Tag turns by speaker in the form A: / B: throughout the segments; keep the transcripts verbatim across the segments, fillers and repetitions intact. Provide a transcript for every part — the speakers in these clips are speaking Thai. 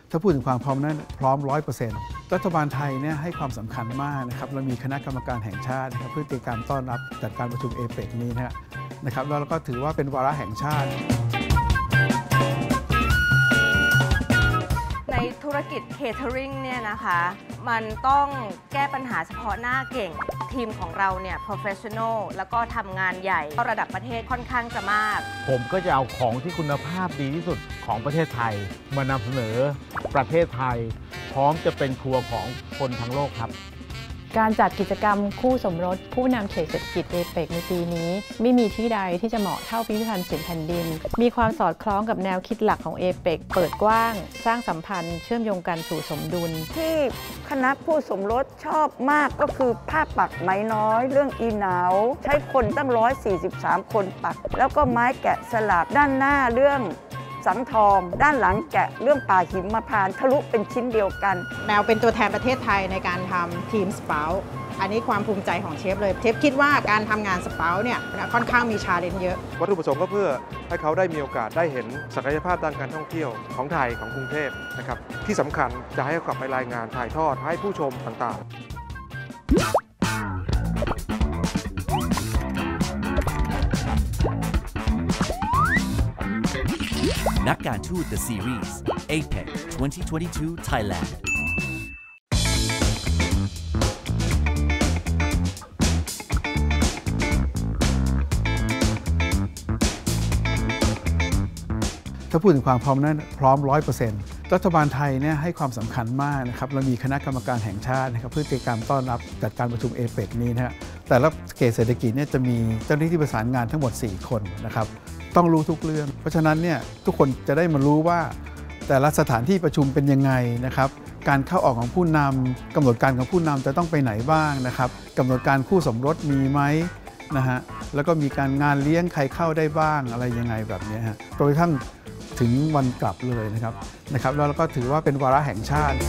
A: ถ้าพูดถึงความพร้อมนั้นพร้อม ร้อยเปอร์เซ็นต์ รัฐบาลไทยเนี่ยให้ความสำคัญมากนะครับเรามีคณะกรรมการแห่งชาตินะครับเพื่อเตรียมการต้อนรับจัดการประชุมเอเปกนี้นะครับแล้วเราก็ถือว่าเป็นวาระแห่งชาติ
B: ในธุรกิจเคเทอริงเนี่ยนะคะมันต้องแก้ปัญหาเฉพาะหน้าเก่งทีมของเราเนี่ย professional แล้วก็ทำงานใหญ่ระดับประเทศค่อนข้างจะมาก
C: ผมก็จะเอาของที่คุณภาพดีที่สุดของประเทศไทยมานำเสนอประเทศไทยพร้อมจะเป็นครัวของคนทั้งโลกครับ
D: การจัดกิจกรรมคู่สมรสผู้นำเขตเศรษฐกิจเอเปกในปีนี้ไม่มีที่ใดที่จะเหมาะเท่าพิพิธภัณฑ์ศิลป์แผ่นดินมีความสอดคล้องกับแนวคิดหลักของเอเปกเปิดกว้างสร้างสัมพันธ์เชื่อมโยงกันสู่สมดุล
E: ที่คณะผู้สมรสชอบมากก็คือผ้าปักไหมน้อยเรื่องอีหนาวใช้คนตั้งหนึ่งร้อยสี่สิบสามคนปักแล้วก็ไม้แกะสลักด้านหน้าเรื่องสังทองด้านหลังแกะเรื่องป่าหิมพานต์ทะลุเป็นชิ้นเดียวกัน
F: แมวเป็นตัวแทนประเทศไทยในการทำทีมสเปาอันนี้ความภูมิใจของเชฟเลยเชฟคิดว่าการทำงานสเปาเนี่ยค่อนข้างมีชาเลนจ์เยอะ
G: วัตถุประสงค์ก็เพื่อให้เขาได้มีโอกาสได้เห็นศักยภาพด้านการท่องเที่ยวของไทยของกรุงเทพนะครับที่สำคัญจะให้เขากลับไปรายงานถ่ายทอดให้ผู้ชมต่างๆ
H: นักการทูต The Series เอเปก สองพันยี่สิบสอง Thailand
A: ถ้าพูดถึงความพร้อมนั้นพร้อม ร้อยเปอร์เซ็นต์ รัฐบาลไทยเนี่ยให้ความสำคัญมากนะครับเรามีคณะกรรมการแห่งชาตินะครับเพื่อเตรียมการต้อนรับจัดการประชุมเอเปกนี้นะฮะแต่ละเขตเศรษฐกิจเนี่ยจะมีเจ้าหน้าที่ประสานงานทั้งหมดสี่คนนะครับต้องรู้ทุกเรื่องเพราะฉะนั้นเนี่ยทุกคนจะได้มารู้ว่าแต่ละสถานที่ประชุมเป็นยังไงนะครับการเข้าออกของผู้นำกำหนดการของผู้นำจะต้องไปไหนบ้างนะครับกำหนดการคู่สมรสมีไหมนะฮะแล้วก็มีการงานเลี้ยงใครเข้าได้บ้างอะไรยังไงแบบนี้ฮะโดยทั้งถึงวันกลับเลยนะครับนะครับแล้วเราก็ถือว่าเป็นวาระแห่งชาติ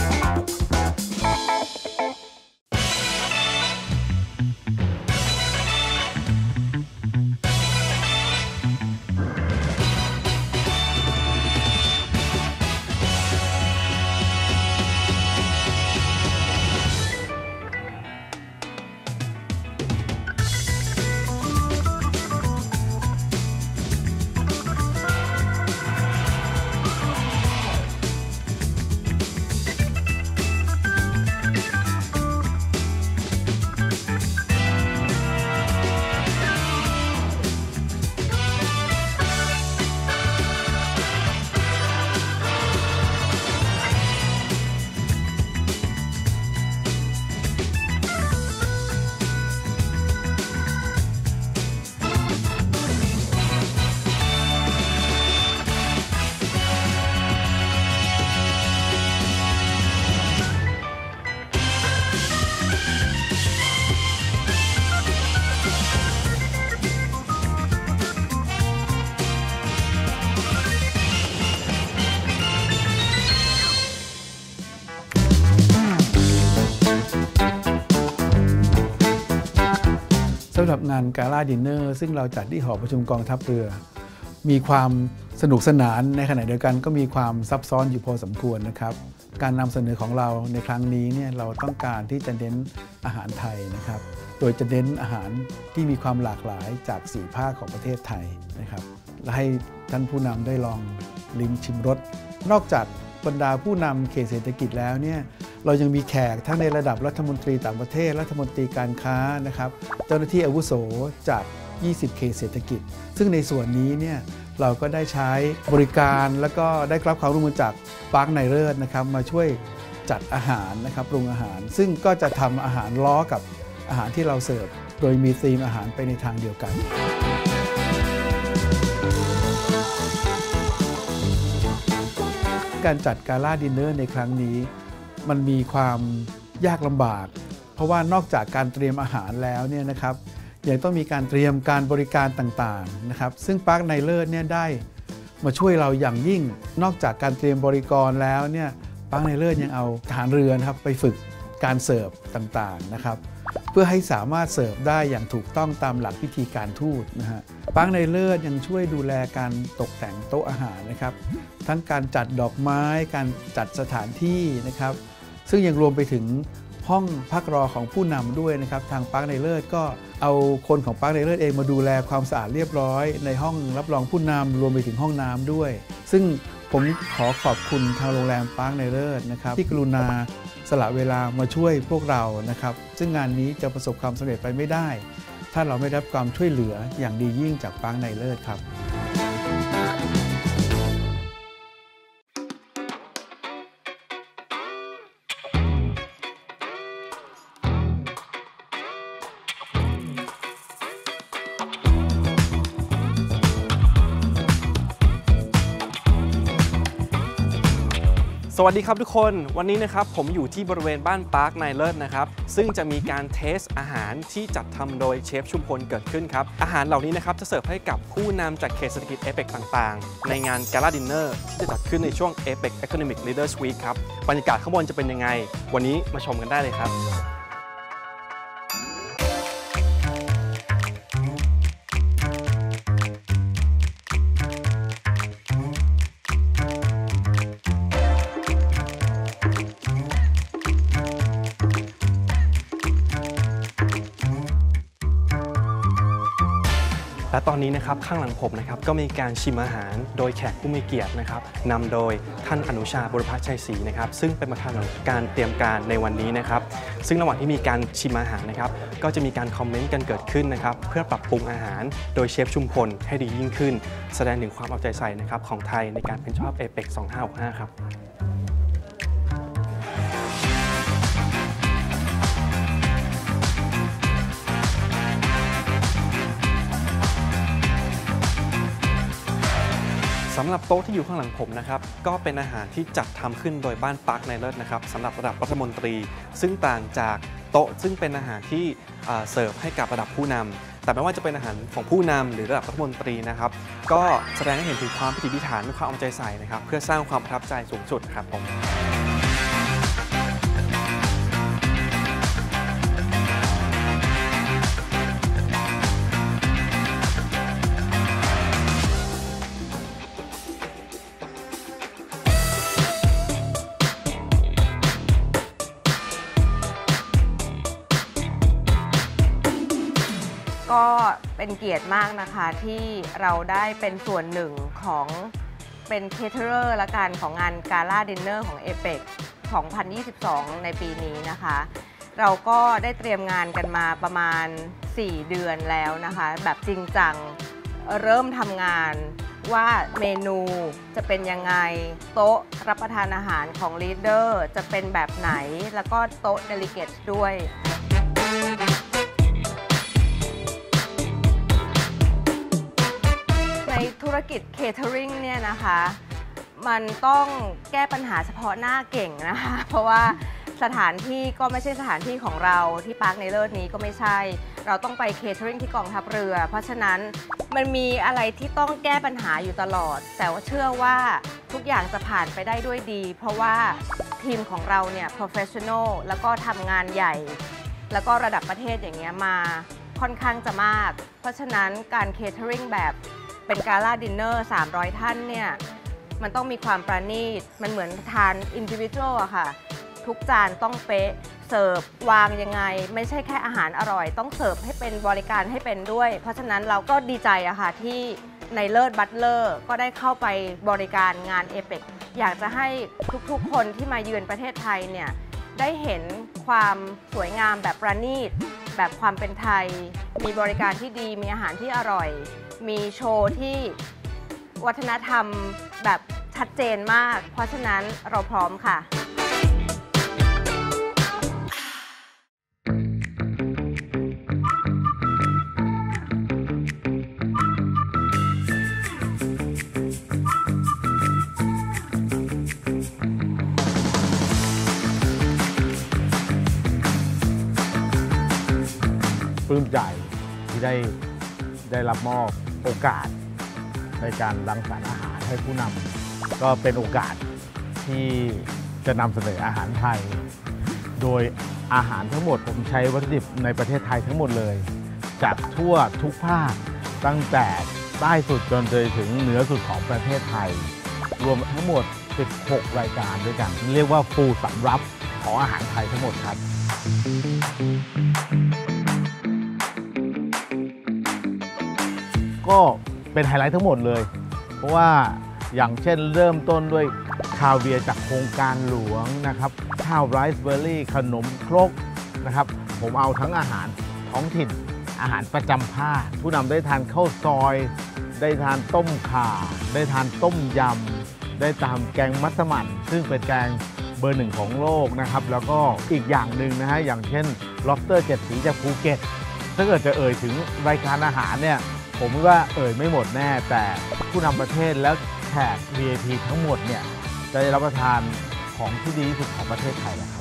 A: สำหรับงานกาล่าดินเนอร์ซึ่งเราจัดที่หอประชุมกองทัพเรือมีความสนุกสนานในขณะเดียวกันก็มีความซับซ้อนอยู่พอสมควรนะครับการนำเสนอของเราในครั้งนี้เนี่ยเราต้องการที่จะเน้นอาหารไทยนะครับโดยจะเน้นอาหารที่มีความหลากหลายจากสี่ภาคของประเทศไทยนะครับและให้ท่านผู้นำได้ลองลิ้มชิมรสนอกจากบรรดาผู้นำเขตเศรษฐกิจแล้วเนี่ยเรายังมีแขกทั้งในระดับรัฐมนตรีต่างประเทศรัฐมนตรีการค้านะครับเจ้าหน้าที่อาวุโสจากยี่สิบเขตเศรษฐกิจซึ่งในส่วนนี้เนี่ยเราก็ได้ใช้บริการแล้วก็ได้รับความร่วมมือจากปาร์คไนเลิศนะครับมาช่วยจัดอาหารนะครับปรุงอาหารซึ่งก็จะทำอาหารล้อกับอาหารที่เราเสิร์ฟโดยมีธีมอาหารไปในทางเดียวกันการจัดกาล่าดินเนอร์ในครั้งนี้มันมีความยากลำบากเพราะว่านอกจากการเตรียมอาหารแล้วเนี่ยนะครับยังต้องมีการเตรียมการบริการต่างๆนะครับซึ่งปาร์คไนเลิศเนี่ยได้มาช่วยเราอย่างยิ่งนอกจากการเตรียมบริการแล้วเนี่ยปาร์คไนเลิศยังเอาทหารเรือนะครับไปฝึกการเสิร์ฟต่างๆนะครับเพื่อให้สามารถเสิร์ฟได้อย่างถูกต้องตามหลักพิธีการทูตนะฮะปาร์คในเลิศยังช่วยดูแลการตกแต่งโต๊ะอาหารนะครับทั้งการจัดดอกไม้การจัดสถานที่นะครับซึ่งยังรวมไปถึงห้องพักรอของผู้นำด้วยนะครับทางปาร์คในเลิศก็เอาคนของปาร์คในเลิศเองมาดูแลความสะอาดเรียบร้อยในห้องรับรองผู้นำรวมไปถึงห้องน้ำด้วยซึ่งผมขอขอบคุณทางโรงแรมปาร์คในเลิศนะครับที่กรุณาสละเวลามาช่วยพวกเรานะครับซึ่งงานนี้จะประสบความสำเร็จไปไม่ได้ถ้าเราไม่ได้รับความช่วยเหลืออย่างดียิ่งจากปาร์คในเลิศครับ
I: สวัสดีครับทุกคนวันนี้นะครับผมอยู่ที่บริเวณบ้านปาร์คในเลิศนะครับซึ่งจะมีการเทสอาหารที่จัดทำโดยเชฟชุมพลเกิดขึ้นครับอาหารเหล่านี้นะครับจะเสิร์ฟให้กับผู้นำจากเขตเศรษฐกิจเอเปกต่างๆในงานกาลาดินเนอร์ที่จะจัดขึ้นในช่วง เอเปก Economic Leaders Week ครับบรรยากาศข้างบนจะเป็นยังไงวันนี้มาชมกันได้เลยครับและตอนนี้นะครับข้างหลังผมนะครับก็มีการชิมอาหารโดยแขกผู้มีเกียรตินะครับนำโดยท่านอนุชาบุรพชัยศรีนะครับซึ่งเป็นประธานของการเตรียมการในวันนี้นะครับซึ่งระหว่างที่มีการชิมอาหารนะครับก็จะมีการคอมเมนต์กันเกิดขึ้นนะครับเพื่อปรับปรุงอาหารโดยเชฟชุมพลให้ดียิ่งขึ้นแสดงถึงความเอาใจใส่นะครับของไทยในการเป็นเจ้าภาพ เอเปก สองพันห้าร้อยหกสิบห้าครับสำหรับโต๊ะที่อยู่ข้างหลังผมนะครับก็เป็นอาหารที่จัดทำขึ้นโดยบ้านปาร์คในเลิศนะครับสำหรับระดับรัฐมนตรีซึ่งต่างจากโต๊ะซึ่งเป็นอาหารที่เสิร์ฟให้กับระดับผู้นำแต่ไม่ว่าจะเป็นอาหารของผู้นำหรือระดับรัฐมนตรีนะครับก็แสดงให้เห็นถึงความพิถีพิถันความเอาใจใส่นะครับเพื่อสร้างความประทับใจสูงสุดครับผม
B: ก็เป็นเกียรติมากนะคะที่เราได้เป็นส่วนหนึ่งของเป็นเคเทอร์ละกันของงานกาล่าดินเนอร์ของ เอเปก สองพันยี่สิบสอง ในปีนี้นะคะเราก็ได้เตรียมงานกันมาประมาณสี่เดือนแล้วนะคะแบบจริงจังเริ่มทำงานว่าเมนูจะเป็นยังไงโต๊ะรับประทานอาหารของลีดเดอร์จะเป็นแบบไหนแล้วก็โต๊ะเดลิเกตด้วยในธุรกิจเคเทอริงเนี่ยนะคะมันต้องแก้ปัญหาเฉพาะหน้าเก่งนะคะเพราะว่าสถานที่ก็ไม่ใช่สถานที่ของเราที่ปาร์คในเลิศนี้ก็ไม่ใช่เราต้องไปเคเทอริงที่กองทัพเรือเพราะฉะนั้นมันมีอะไรที่ต้องแก้ปัญหาอยู่ตลอดแต่ว่าเชื่อว่าทุกอย่างจะผ่านไปได้ด้วยดีเพราะว่าทีมของเราเนี่ย professional แล้วก็ทำงานใหญ่แล้วก็ระดับประเทศอย่างเงี้ยมาค่อนข้างจะมากเพราะฉะนั้นการเคเทอริงแบบเป็นกาล่าดินเนอร์สามร้อยท่านเนี่ยมันต้องมีความประณีตมันเหมือนทานอินดิวิชวลอะค่ะทุกจานต้องเป๊ะเสิร์ฟวางยังไงไม่ใช่แค่อาหารอร่อยต้องเสิร์ฟให้เป็นบริการให้เป็นด้วยเพราะฉะนั้นเราก็ดีใจอะค่ะที่ในเลิศบัตเลอร์ก็ได้เข้าไปบริการงาน เอเปก อยากจะให้ทุกๆคนที่มาเยือนประเทศไทยเนี่ยได้เห็นความสวยงามแบบประณีตแบบความเป็นไทยมีบริการที่ดีมีอาหารที่อร่อยมีโชว์ที่วัฒนธรรมแบบชัดเจนมากเพราะฉะนั้นเราพร้อมค่ะ
C: ปลื้มใจที่ได้ได้รับมอบโอกาสในการรังสรรค์อาหารให้ผู้นำก็เป็นโอกาสที่จะนำเสนออาหารไทยโดยอาหารทั้งหมดผมใช้วัตถุดิบในประเทศไทยทั้งหมดเลยจากทั่วทุกภาคตั้งแต่ใต้สุดจนไปถึงเหนือสุดของประเทศไทยรวมทั้งหมดสิบหกรายการด้วยกันเรียกว่าฟูลสำรับของอาหารไทยทั้งหมดครับก็เป็นไฮไลท์ทั้งหมดเลยเพราะว่าอย่างเช่นเริ่มต้นด้วยคาเวียร์จากโครงการหลวงนะครับข้าวไรซ์เบอร์รี่ขนมครกนะครับผมเอาทั้งอาหารท้องถิ่นอาหารประจำภาคผู้นำได้ทานข้าวซอยได้ทานต้มข่าได้ทานต้มยำได้ทานแกงมัสมั่นซึ่งเป็นแกงเบอร์หนึ่งของโลกนะครับแล้วก็อีกอย่างหนึ่งนะฮะอย่างเช่น lobster เจ็ดสีจากภูเก็ตถ้าเกิดจะเอ่ยถึงรายการอาหารเนี่ยผมว่าเอ่ยไม่หมดแน่แต่ผู้นำประเทศและแขก วี ไอ พี ทั้งหมดเนี่ยจะได้รับประทานของที่ดีที่สุดของประเทศไทยนะครับ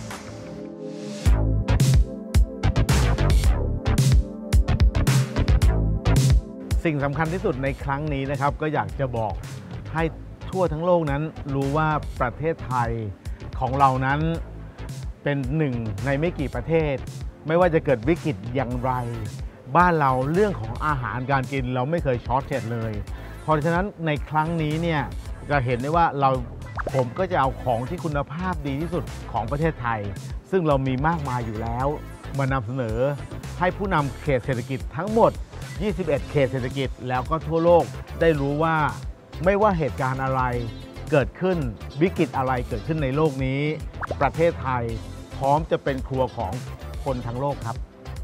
C: สิ่งสำคัญที่สุดในครั้งนี้นะครับก็อยากจะบอกให้ทั่วทั้งโลกนั้นรู้ว่าประเทศไทยของเรานั้นเป็นหนึ่งในไม่กี่ประเทศไม่ว่าจะเกิดวิกฤตอย่างไรบ้านเราเรื่องของอาหารการกินเราไม่เคยช็อตเช็ดเลยเพราะฉะนั้นในครั้งนี้เนี่ยจะเห็นได้ว่าเราผมก็จะเอาของที่คุณภาพดีที่สุดของประเทศไทยซึ่งเรามีมากมายอยู่แล้วมานำเสนอให้ผู้นำเขตเศรษฐกิจทั้งหมดยี่สิบเอ็ดเขตเศรษฐกิจแล้วก็ทั่วโลกได้รู้ว่าไม่ว่าเหตุการณ์อะไรเกิดขึ้นวิกฤตอะไรเกิดขึ้นในโลกนี้ประเทศไทยพร้อมจะเป็นครัวของคนทั้งโลกครับ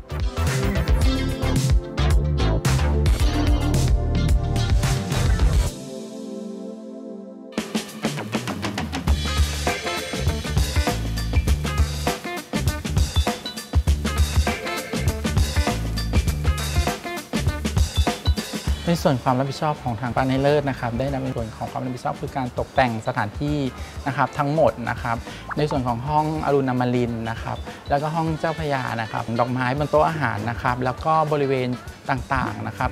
J: ในส่วนความรับผิดชอบของทางปาร์ตเนอร์นะครับได้นำในส่วนของความรับผิดชอบคือการตกแต่งสถานที่นะครับทั้งหมดนะครับในส่วนของห้องอรุณอมรินทร์นะครับแล้วก็ห้องเจ้าพระยานะครับดอกไม้บนโต๊ะอาหารนะครับแล้วก็บริเวณต่างๆนะครับ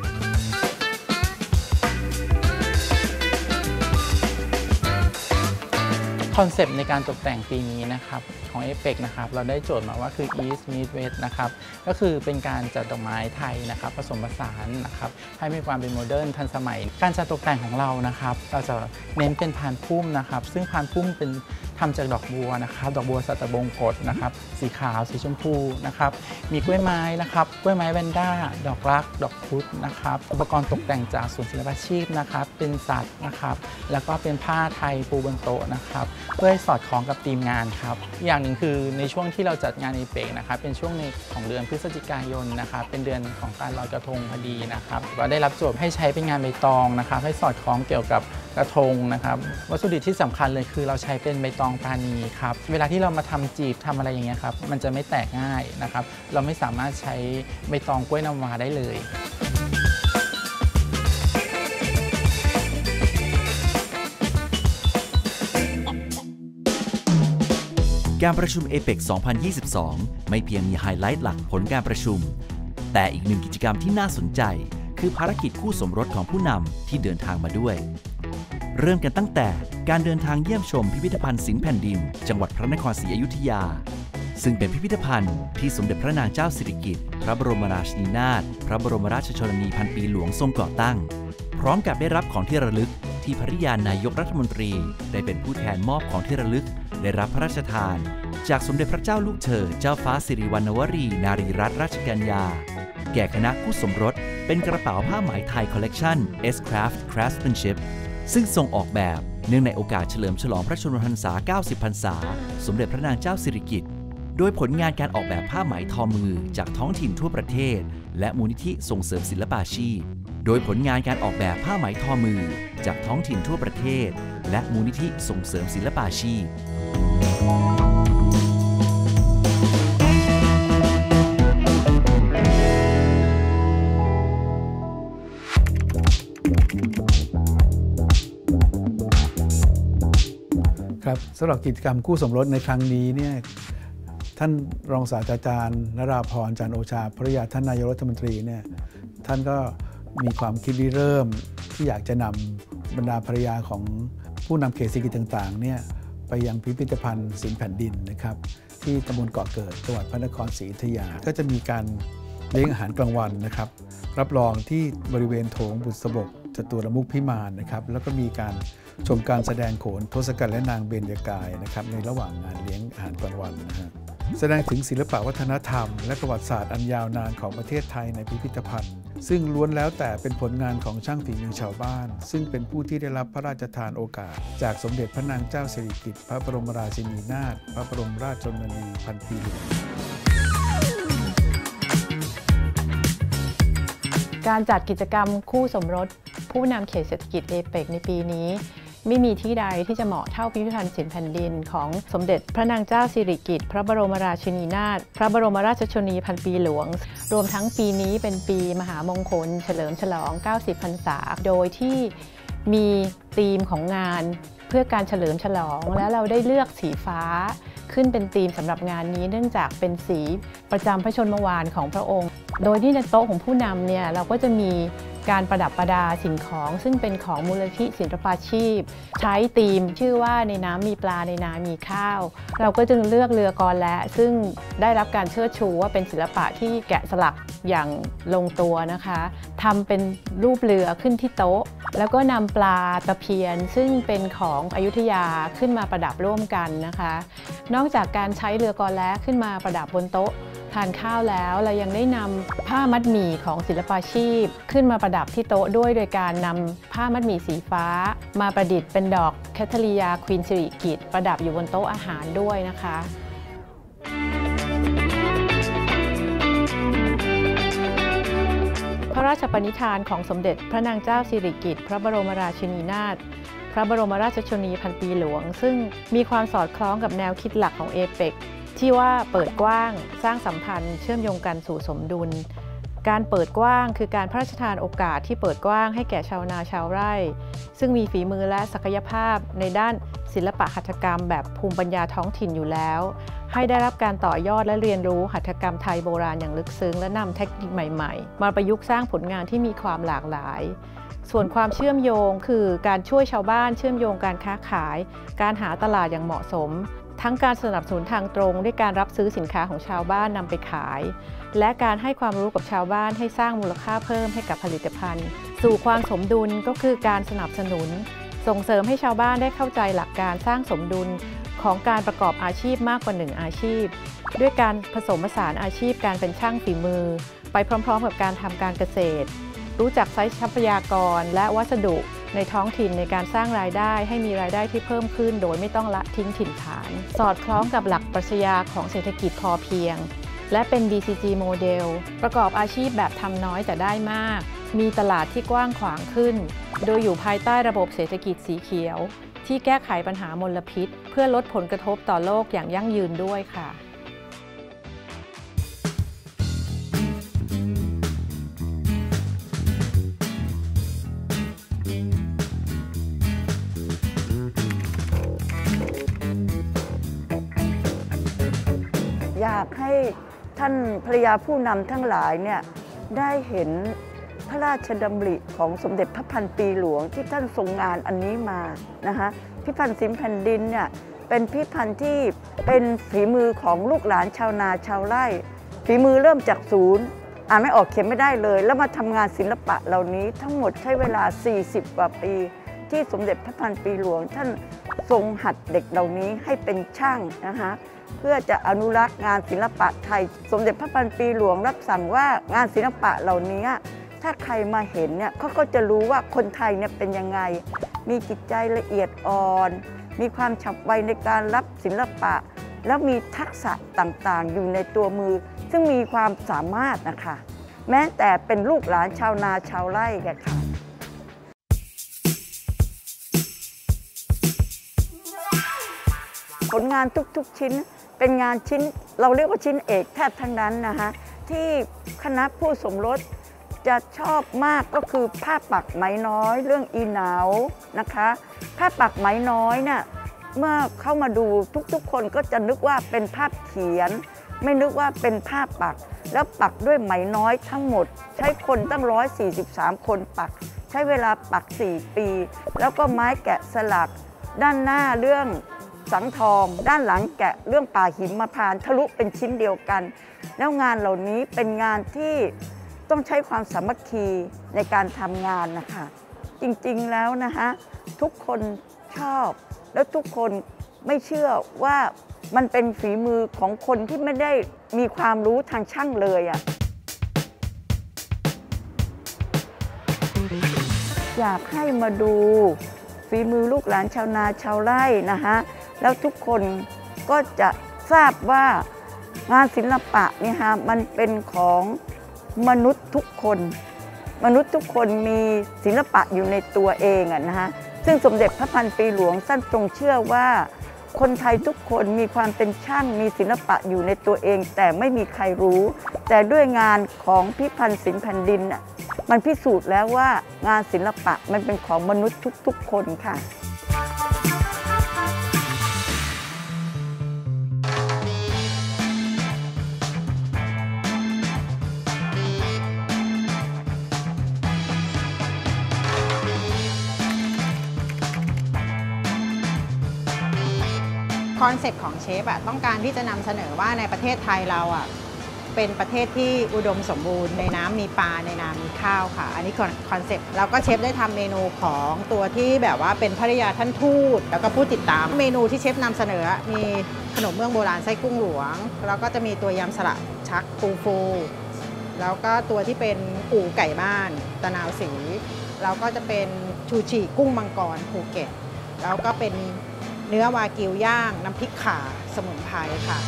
J: คอนเซปต์ในการตกแต่งปีนี้นะครับของ เอ เปค นะครับเราได้โจทย์มาว่าคือ East Meet West นะครับก็คือเป็นการจัดดอกไม้ไทยนะครับผสมผสานนะครับให้มีความเป็นโมเดิร์นทันสมัยการจัดตกแต่งของเรานะครับเราจะเน้นเป็นพานพุ่มนะครับซึ่งพานพุ่มเป็นทำจากดอกบัวนะครับดอกบัวสัตบงกฎนะครับสีขาวสีชมพูนะครับมีกล้วยไม้นะครับกล้วยไม้แวนด้าดอกรักดอกพุธนะครับอุปกรณ์ตกแต่งจากศูนย์ศิลปาชีพนะครับเป็นสัตว์นะครับแล้วก็เป็นผ้าไทยปูบนโต๊ะนะครับเพื่อให้สอดคล้องกับธีมงานครับอย่างหนึ่งคือในช่วงที่เราจัดงาน เอ เปค นะครับเป็นช่วงในของเดือนพฤศจิกายนนะครับเป็นเดือนของการลอยกระทงพอดีนะครับก็ได้รับโจทย์ให้ใช้เป็นงานใบตองนะครับให้สอดคล้องเกี่ยวกับกระทงนะครับวัตถุดิบที่สำคัญเลยคือเราใช้เป็นใบตองปาณีครับเวลาที่เรามาทำจีบทำอะไรอย่างเงี้ยครับมันจะไม่แตกง่ายนะครับเราไม่สามารถใช้ใบตองกล้วยน้ำว้าได้เลย
H: การประชุม เอ เปค สองพันยี่สิบสอง ไม่เพียงมีไฮไลท์หลักผลการประชุมแต่อีกหนึ่งกิจกรรมที่น่าสนใจคือภารกิจคู่สมรสของผู้นำที่เดินทางมาด้วยเริ่มกันตั้งแต่การเดินทางเยี่ยมชมพิพิธภัณฑ์ศิลป์แผ่นดินจังหวัดพระนครศรีอยุธยาซึ่งเป็นพิพิธภัณฑ์ที่สมเด็จพระนางเจ้าสิริกิติ์พระบรมราชินีนาถพระบรมราชชนนีพันปีหลวงทรงก่อตั้งพร้อมกับได้รับของที่ระลึกที่ภริยานายกรัฐมนตรีได้เป็นผู้แทนมอบของที่ระลึกได้รับพระราชทานจากสมเด็จพระเจ้าลูกเธอเจ้าฟ้าสิริวัณวรีนารีรัตนราชกัญญาแก่คณะคู่สมรสเป็นกระเป๋าผ้าไหมไทยคอลเลกชัน S-Craft Craftsmanship ซึ่งทรงออกแบบเนื่องในโอกาสเฉลิมฉลองพระชนมพรรษา เก้าสิบ พรรษาสมเด็จพระนางเจ้าสิริกิติ์โดยผลงานการออกแบบผ้าไหมทอมือจากท้องถิ่นทั่วประเทศและมูลนิธิส่งเสริมศิลปาชีพโดยผลงานการออกแบบผ้าไหมทอมือจากท้องถิ่นทั่วประเทศและมูลนิธิส่งเสริมศิลปาชีพ
A: ครับสำหรับกิจกรรมคู่สมรสในครั้งนี้เนี่ยท่านรองศาสตราจารย์นราพรจันทร์โอชาภริยาท่านนายกรัฐมนตรีเนี่ยท่านก็มีความคิดริเริ่มที่อยากจะนำบรรดาภริยาของผู้นำเขตเศรษฐกิจต่างๆเนี่ยไปยังพิพิธภัณฑ์ศิลป์แผ่นดินนะครับที่ตำบลเกาะเกิดจังหวัดพระนครศรีอยุธยาก็จะมีการเลี้ยงอาหารกลางวันนะครับรับรองที่บริเวณโถงบุษบกจตุรมุขพิมานนะครับแล้วก็มีการชมการแสดงโขนทศกัณฐ์และนางเบญจกายนะครับในระหว่างงานเลี้ยงอาหารกลางวันนะฮะแสดงถึงศิลปวัฒนธรรมและประวัติศาสตร์อันยาวนานของประเทศไทยในพิพิธภัณฑ์ซึ่งล้วนแล้วแต่เป็นผลงานของช่างฝีมือชาวบ้านซึ่งเป็นผู้ที่ได้รับพระราชทานโอกาสจากสมเด็จพระนางเจ้าสิริกิติ์พระบรมราชินีนาถพระบรมราชชนนีพันปีหลวง
D: การจัดกิจกรรมคู่สมรสผู้นำเขตเศรษฐกิจเอเปกในปีนี้ไม่มีที่ใดที่จะเหมาะเท่าพิพิธภัณฑ์ศิลป์แผ่นดินของสมเด็จพระนางเจ้าสิริกิติ์พระบรมราชินีนาถพระบรมราชชนนีพันปีหลวงรวมทั้งปีนี้เป็นปีมหามงคลเฉลิมฉลองเก้าสิบพรรษาโดยที่มีธีมของงานเพื่อการเฉลิมฉลองและเราได้เลือกสีฟ้าขึ้นเป็นธีมสำหรับงานนี้เนื่องจากเป็นสีประจำพระชนมวาลของพระองค์โดยที่ในโต๊ะของผู้นำเนี่ยเราก็จะมีการประดับประดาสิ่งของซึ่งเป็นของมูลนิธิศิลปาชีพใช้ธีมชื่อว่าในน้ำมีปลาในนามีข้าวเราก็จึงเลือกเรือกรและซึ่งได้รับการเชิดชูว่าเป็นศิลปะที่แกะสลักอย่างลงตัวนะคะทำเป็นรูปเรือขึ้นที่โต๊ะแล้วก็นำปลาตะเพียนซึ่งเป็นของอยุธยาขึ้นมาประดับร่วมกันนะคะนอกจากการใช้เรือกรและขึ้นมาประดับบนโต๊ะทานข้าวแล้วเรายังได้นำผ้ามัดหมี่ของศิลปาชีพขึ้นมาประดับที่โต๊ะด้วยโดยการนำผ้ามัดหมี่สีฟ้ามาประดิษฐ์เป็นดอกแคทเธอรียาควีนสิริกิติ์ประดับอยู่บนโต๊ะอาหารด้วยนะคะพระราชปณิธานของสมเด็จพระนางเจ้าสิริกิติ์พระบรมราชินีนาถพระบรมราชชนนีพันปีหลวงซึ่งมีความสอดคล้องกับแนวคิดหลักของเอเปกที่ว่าเปิดกว้างสร้างสัมพันธ์เชื่อมโยงกันสู่สมดุลการเปิดกว้างคือการพระราชทานโอกาสที่เปิดกว้างให้แก่ชาวนาชาวไร่ซึ่งมีฝีมือและศักยภาพในด้านศิลปะหัตถกรรมแบบภูมิปัญญาท้องถิ่นอยู่แล้วให้ได้รับการต่อยอดและเรียนรู้หัตถกรรมไทยโบราณอย่างลึกซึ้งและนำเทคนิคใหม่ๆมาประยุกต์สร้างผลงานที่มีความหลากหลายส่วนความเชื่อมโยงคือการช่วยชาวบ้านเชื่อมโยงการค้าขายการหาตลาดอย่างเหมาะสมทั้งการสนับสนุนทางตรงด้วยการรับซื้อสินค้าของชาวบ้านนำไปขายและการให้ความรู้กับชาวบ้านให้สร้างมูลค่าเพิ่มให้กับผลิตภัณฑ์สู่ความสมดุลก็คือการสนับสนุนส่งเสริมให้ชาวบ้านได้เข้าใจหลักการสร้างสมดุลของการประกอบอาชีพมากกว่าหนึ่งอาชีพด้วยการผสมผสานอาชีพการเป็นช่างฝีมือไปพร้อมๆกับการทำการเกษตรรู้จักใช้ทรัพยากรและวัสดุในท้องถิ่นในการสร้างรายได้ให้มีรายได้ที่เพิ่มขึ้นโดยไม่ต้องละทิ้งถิ่นฐานสอดคล้องกับหลักปรัชญาของเศรษฐกิจพอเพียงและเป็น บี ซี จี โมเดลประกอบอาชีพแบบทำน้อยแต่ได้มากมีตลาดที่กว้างขวางขึ้นโดยอยู่ภายใต้ระบบเศรษฐกิจสีเขียวที่แก้ไขปัญหามลพิษเพื่อลดผลกระทบต่อโลกอย่างยั่งยืนด้วยค่ะ
E: อยากให้ท่านภรรยาผู้นำทั้งหลายเนี่ยได้เห็นพระราชดำริของสมเด็จพระพันปีหลวงที่ท่านทรงงานอันนี้มานะคะพิพิธภัณฑ์ศิลป์แผ่นดินเนี่ยเป็นพิพิธภัณฑ์ที่เป็นฝีมือของลูกหลานชาวนาชาวไร่ฝีมือเริ่มจากศูนย์อ่านไม่ออกเขียนไม่ได้เลยแล้วมาทำงานศิลปะเหล่านี้ทั้งหมดใช้เวลาสี่สิบกว่าปีที่สมเด็จพระพันปีหลวงท่านทรงหัดเด็กเหล่านี้ให้เป็นช่างนะคะเพื่อจะอนุรักษ์งานศิลปะไทยสมเด็จพระพันปีหลวงรับสั่งว่างานศิลปะเหล่านี้ถ้าใครมาเห็นเนี่ยเขาก็จะรู้ว่าคนไทยเนี่ยเป็นยังไงมีจิตใจละเอียดอ่อนมีความฉับไวในการรับศิลปะแล้วมีทักษะต่างๆอยู่ในตัวมือซึ่งมีความสามารถนะคะแม้แต่เป็นลูกหลานชาวนาชาวไร่กันค่ะผลงานทุกๆชิ้นเป็นงานชิ้นเราเรียกว่าชิ้นเอกแทบทั้งนั้นนะคะที่คณะผู้สมรสจะชอบมากก็คือผ้าปักไหมน้อยเรื่องอีเหนานะคะผ้าปักไหมน้อยเนี่ยเมื่อเข้ามาดูทุกๆคนก็จะนึกว่าเป็นภาพเขียนไม่นึกว่าเป็นผ้าปักแล้วปักด้วยไหมน้อยทั้งหมดใช้คนตั้งหนึ่งร้อยสี่สิบสามคนปักใช้เวลาปักสี่ปีแล้วก็ไม้แกะสลักด้านหน้าเรื่องสังทองด้านหลังแกะเรื่องป่าหิมพานต์ทะลุเป็นชิ้นเดียวกันแล้วงานเหล่านี้เป็นงานที่ต้องใช้ความสามัคคีในการทำงานนะคะจริงๆแล้วนะคะทุกคนชอบแล้วทุกคนไม่เชื่อว่ามันเป็นฝีมือของคนที่ไม่ได้มีความรู้ทางช่างเลยอ่ะอยากให้มาดูฝีมือลูกหลานชาวนาชาวไร่นะคะแล้วทุกคนก็จะทราบว่างานศิลปะเนี่ยฮะมันเป็นของมนุษย์ทุกคนมนุษย์ทุกคนมีศิลปะอยู่ในตัวเองอะนะฮะซึ่งสมเด็จพระพันปีหลวงท่านทรงเชื่อว่าคนไทยทุกคนมีความเป็นช่างมีศิลปะอยู่ในตัวเองแต่ไม่มีใครรู้แต่ด้วยงานของพิพันธ์ศิลป์แผ่นดินน่ะมันพิสูจน์แล้วว่างานศิลปะมันเป็นของมนุษย์ทุกๆคนค่ะ
F: คอนเซ็ปต์ของเชฟอะต้องการที่จะนำเสนอว่าในประเทศไทยเราอะเป็นประเทศที่อุดมสมบูรณ์ในน้ำมีปลาในน้ำมีข้าวค่ะอันนี้คอนเซ็ปต์แล้วก็เชฟได้ทำเมนูของตัวที่แบบว่าเป็นภริยาท่านทูตแล้วก็ผู้ติดตามเมนูที่เชฟนำเสนอมีขนมเมืองโบราณไส้กุ้งหลวงแล้วก็จะมีตัวยำสลัดชักปูฟูแล้วก็ตัวที่เป็นอู่ไก่บ้านตะนาวสีแล้วก็จะเป็นชูชีกุ้งมังกรภูเก็ตแล้วก็เป็นเนื้อวากิวย่างน้ำพริกข่าสมุนไพรค่ะ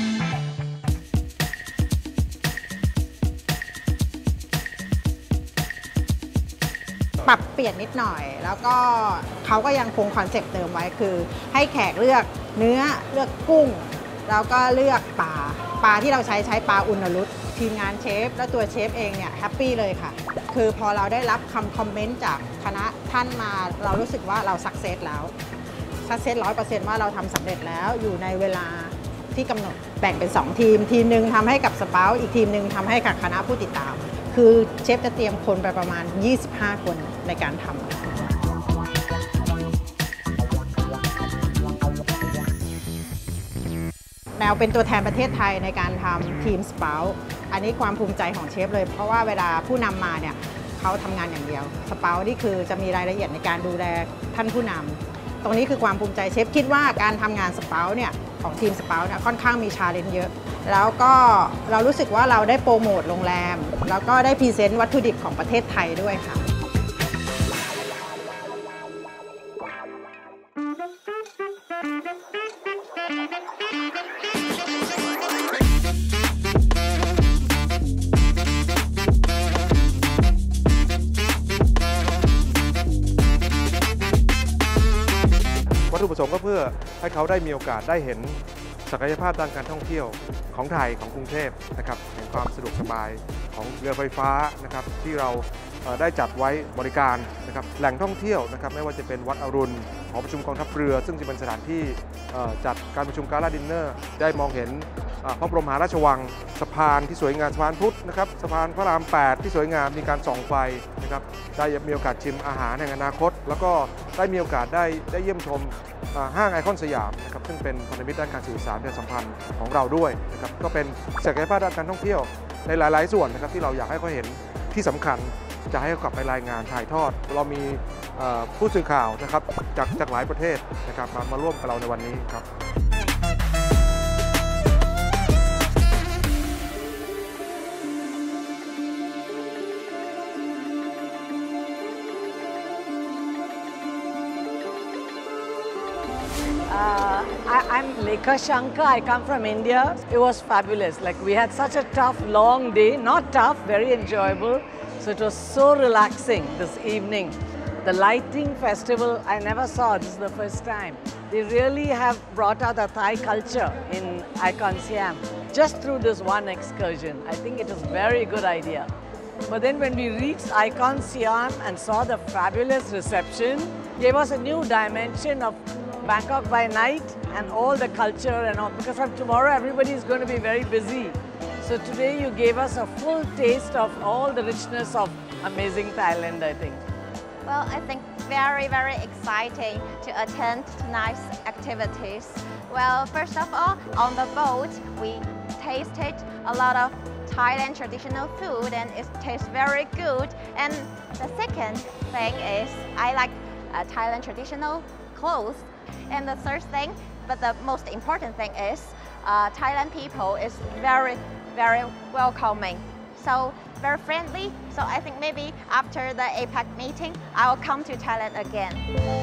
F: ปรับเปลี่ยนนิดหน่อยแล้วก็เขาก็ยังคงคอนเซ็ปต์เดิมไว้คือให้แขกเลือกเนื้อเลือกกุ้งแล้วก็เลือกปลาปลาที่เราใช้ใช้ปลาอุณรุตทีมงานเชฟและตัวเชฟเองเนี่ยแฮปปี้เลยค่ะคือพอเราได้รับคำคอมเมนต์จากคณะท่านมาเรารู้สึกว่าเราสักเซสแล้วซักเซสร้อยเปอร์เซ็นต์ว่าเราทำสำเร็จแล้วอยู่ในเวลาที่กำหนดแบ่งเป็นสองทีมทีมหนึ่งทำให้กับสปาอีกทีมหนึ่งทำให้กับคณะผู้ติดตามคือเชฟจะเตรียมคนไปประมาณยี่สิบห้าคนในการทำแนวเป็นตัวแทนประเทศไทยในการทำทีมสปาอันนี้ความภูมิใจของเชฟเลยเพราะว่าเวลาผู้นำมาเนี่ยเขาทำงานอย่างเดียวสปานี่คือจะมีรายละเอียดในการดูแลท่านผู้นำตรงนี้คือความภูมิใจเชฟคิดว่าการทำงานสเปาเนี่ยของทีมสเปาเนี่ยค่อนข้างมีชาเลนจ์เยอะแล้วก็เรารู้สึกว่าเราได้โปรโมทโรงแรมแล้วก็ได้พรีเซนต์วัตถุดิบของประเทศไทยด้วยค่ะ
G: วัตถุประสงค์ก็เพื่อให้เขาได้มีโอกาสได้เห็นศักยภาพด้านการท่องเที่ยวของไทยของกรุงเทพนะครับเห็นความสะดวกสบายของเรือไฟฟ้านะครับที่เราได้จัดไว้บริการนะครับแหล่งท่องเที่ยวนะครับไม่ว่าจะเป็นวัดอรุณหอประชุมกองทัพเรือซึ่งจะเป็นสถานที่จัดการประชุมกาลาดินเนอร์ได้มองเห็นพระบรมมหาราชวังสะพานที่สวยงามสะพานพุทธนะครับสะพานพระรามแปดที่สวยงามมีการส่องไฟนะครับได้มีโอกาสชิมอาหารแห่งอนาคตแล้วก็ได้มีโอกาสได้ได้เยี่ยมชมห้างไอคอนสยามนะครับซึ่งเป็นพันธมิตรด้านการสื่อสารประชาสัมพันธ์ของเราด้วยนะครับก็เป็นศักยภาพด้านการท่องเที่ยวในหลายๆส่วนนะครับที่เราอยากให้เขาเห็นที่สำคัญจะให้เขากลับไปรายงานถ่ายทอดเรามีผู้สื่อข่าวนะครับจากจากหลายประเทศนะครับมามาร่วมกับเราในวันนี้ครับ
K: Uh, I, I'm Lekha Shankar. I come from India. It was fabulous. Like we had such a tough, long day. Not tough, very enjoyable. So it was so relaxing this evening. The lighting festival, I never saw. This is the first time. They really have brought out the Thai culture in Icon Siam just through this one excursion. I think it was a very good idea. But then when we reached Icon Siam and saw the fabulous reception, gave us a new dimension of Bangkok by night and all the culture and all, because from tomorrow everybody is going to be very busy. So today you gave us a full taste of all the richness of amazing Thailand, I think.
L: Well, I think very, very exciting to attend tonight's activities. Well, first of all, on the boat, we tasted a lot of Thailand traditional food and it tastes very good. And the second thing is I like uh, Thailand traditional clothes. And the third thing, but the most important thing is uh, Thailand people is very, very welcoming. So very friendly. So I think maybe after the A PEC meeting, I will come to Thailand again.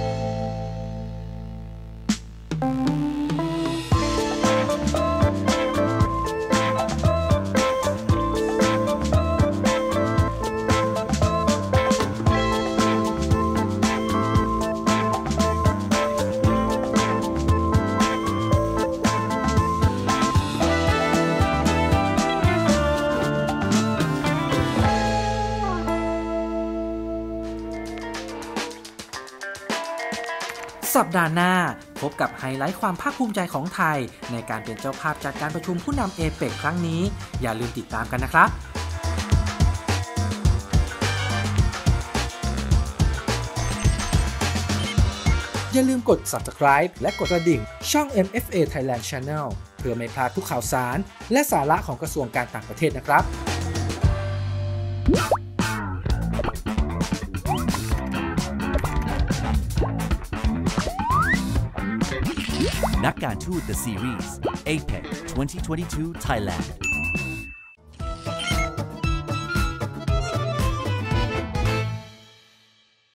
M: สัปดาห์หน้าพบกับไฮไลท์ความภาคภูมิใจของไทยในการเป็นเจ้าภาพจัดการประชุมผู้นำเอเปกครั้งนี้อย่าลืมติดตามกันนะครับอย่าลืมกด Subscribe และกดกระดิ่งช่อง เอ็ม เอฟ เอ Thailand Channel เพื่อไม่พลาดทุกข่าวสารและสาระของกระทรวงการต่างประเทศนะครับ
H: นักการทูต The Series เอ พี อี ซี twenty twenty-two Thailand